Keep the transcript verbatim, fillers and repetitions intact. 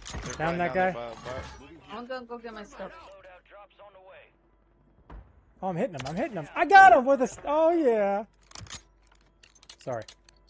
Down that guy. I'm gonna go get my stuff. Oh, I'm hitting him. I'm hitting him. I got him with a... Oh, yeah. Sorry.